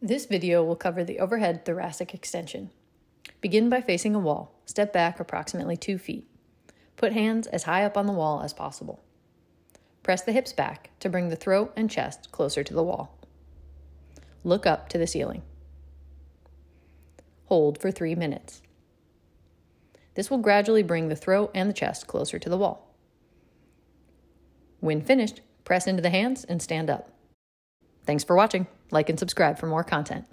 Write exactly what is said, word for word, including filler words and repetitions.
This video will cover the overhead thoracic extension. Begin by facing a wall. Step back approximately two feet. Put hands as high up on the wall as possible. Press the hips back to bring the throat and chest closer to the wall. Look up to the ceiling. Hold for three minutes. This will gradually bring the throat and the chest closer to the wall. When finished, press into the hands and stand up. Thanks for watching. Like and subscribe for more content.